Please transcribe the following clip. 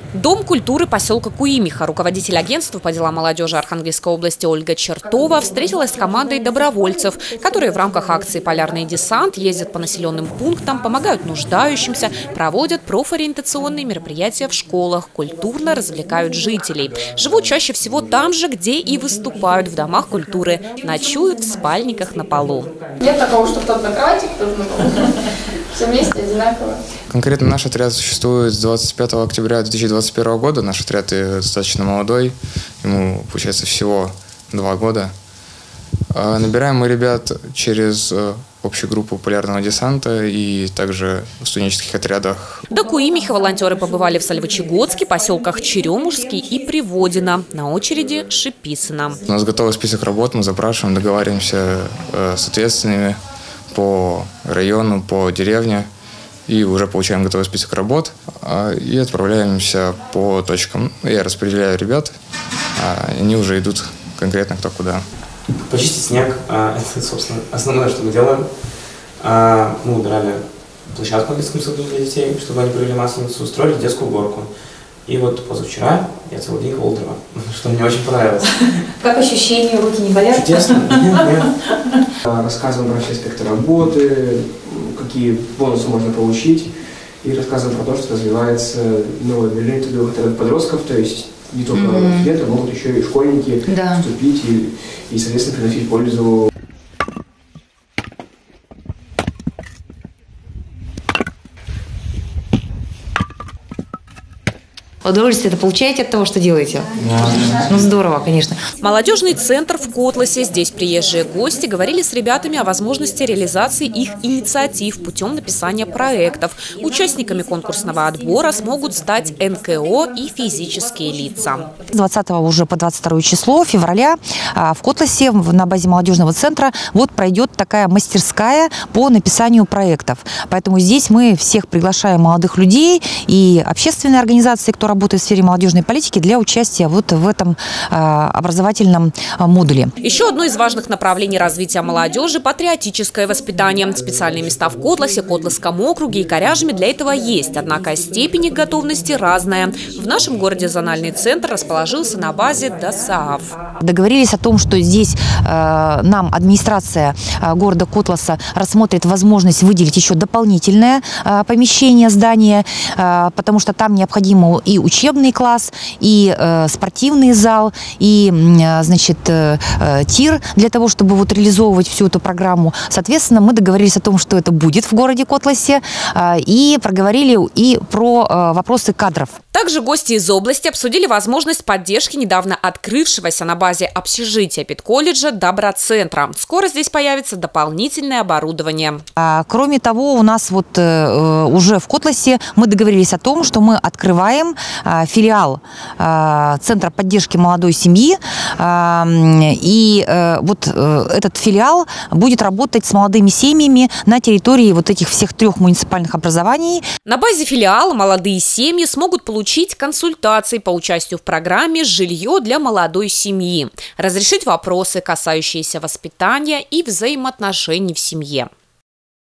Дом культуры поселка Куимиха. Руководитель агентства по делам молодежи Архангельской области Ольга Чертова встретилась с командой добровольцев, которые в рамках акции «Полярный десант» ездят по населенным пунктам, помогают нуждающимся, проводят профориентационные мероприятия в школах, культурно развлекают жителей. Живут чаще всего там же, где и выступают, в домах культуры. Ночуют в спальниках на полу. Нет такого, что кто-то на кровати, кто-то на полу. Все вместе одинаково. Конкретно наш отряд существует с 25 октября 2021 года. Наш отряд достаточно молодой, ему, получается, всего 2 года. Набираем мы ребят через общую группу полярного десанта и также в студенческих отрядах. До Куимиха волонтеры побывали в Сальвычегодске, поселках Черемушский и Приводино. На очереди Шипицыно. У нас готовый список работ, мы запрашиваем, договариваемся с ответственными по району, по деревне. И уже получаем готовый список работ и отправляемся по точкам. Я распределяю ребят, они уже идут конкретно кто куда. Почистить снег – это, собственно, основное, что мы делаем. Мы убирали площадку в детском саду для детей, чтобы они провели масленицу, устроили детскую уборку. И вот позавчера я целый день колол дрова, что мне очень понравилось. Как ощущения, руки не болят? Чудесно. Нет. Рассказываем про все аспекты работы, какие бонусы можно получить. И рассказываем про то, что развивается новое движение трудовых подростков, то есть не только студенты, могут еще и школьники вступить и, соответственно, приносить пользу. Удовольствие это получаете от того, что делаете? Ну, здорово, конечно. Молодежный центр в Котласе. Здесь приезжие гости говорили с ребятами о возможности реализации их инициатив путем написания проектов. Участниками конкурсного отбора смогут стать НКО и физические лица. С 20 уже по 22 число февраля в Котласе на базе молодежного центра пройдет такая мастерская по написанию проектов. Поэтому здесь мы всех приглашаем, молодых людей и общественные организации, кто работает в сфере молодежной политики, для участия в этом образовательном модуле. Еще одно из важных направлений развития молодежи – патриотическое воспитание. Специальные места в Котласе, Котласском округе и Коряжме для этого есть, однако степень их готовности разная. В нашем городе зональный центр расположился на базе ДОСААФ. Договорились о том, что здесь нам администрация города Котласа рассмотрит возможность выделить еще дополнительное помещение, здание, потому что там необходимо и учебный класс, и спортивный зал, и, значит, тир для того, чтобы реализовывать всю эту программу. Соответственно, мы договорились о том, что это будет в городе Котласе, и проговорили и про вопросы кадров. Также гости из области обсудили возможность поддержки недавно открывшегося на базе общежития педколледжа Доброцентра. Скоро здесь появится дополнительное оборудование. Кроме того, у нас уже в Котласе мы договорились о том, что мы открываем филиал Центра поддержки молодой семьи. И этот филиал будет работать с молодыми семьями на территории этих всех 3 муниципальных образований. На базе филиала молодые семьи смогут получить консультации по участию в программе «Жилье для молодой семьи», разрешить вопросы, касающиеся воспитания и взаимоотношений в семье.